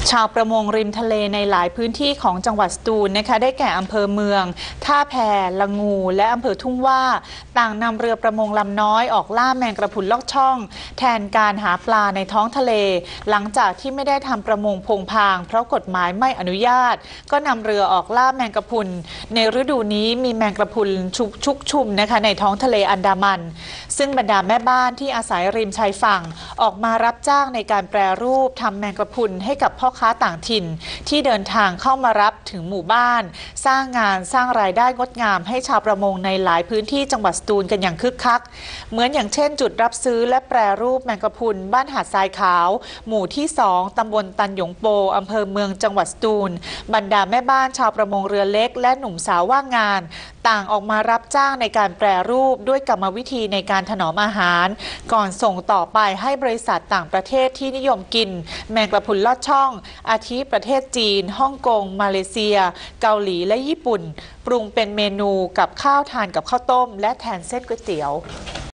ชาวประมงริมทะเลในหลายพื้นที่ของจังหวัดสตูลนะคะได้แก่อำเภอเมืองท่าแพละงูและอำเภอทุ่งว่าต่างนำเรือประมงลำน้อยออกล่าแมงกระพรุนลอกช่องแทนการหาปลาในท้องทะเลหลังจากที่ไม่ได้ทำประมงพงพางเพราะกฎหมายไม่อนุญาตก็นำเรือออกล่าแมงกระพรุนในฤดูนี้มีแมงกระพรุนชุกชุมนะคะในท้องทะเลอันดามันซึ่งบรรดาแม่บ้านที่อาศัยริมชายฝั่งออกมารับจ้างในการแปรรูปทำแมงกระพรุนให้กับพ่อค้าต่างถิ่นที่เดินทางเข้ามารับถึงหมู่บ้านสร้างงานสร้างรายได้งดงามให้ชาวประมงในหลายพื้นที่จังหวัดสตูลกันอย่างคึกคักเหมือนอย่างเช่นจุดรับซื้อและแปรรูปแมงกะพรุนบ้านหาดทรายขาวหมู่ที่2ตำบลตันหยงโปอำเภอเมืองจังหวัดสตูลบรรดาแม่บ้านชาวประมงเรือเล็กและหนุ่มสาวว่างงานต่างออกมารับจ้างในการแปรรูปด้วยกรรมวิธีในการถนอมอาหารก่อนส่งต่อไปให้บริษัทต่างประเทศที่นิยมกินแมงกะพรุนลอดช่องอาทิประเทศจีนฮ่องกงมาเลเซียเกาหลีและญี่ปุ่นปรุงเป็นเมนูกับข้าวทานกับข้าวต้มและแทนเส้นก๋วยเตี๋ยว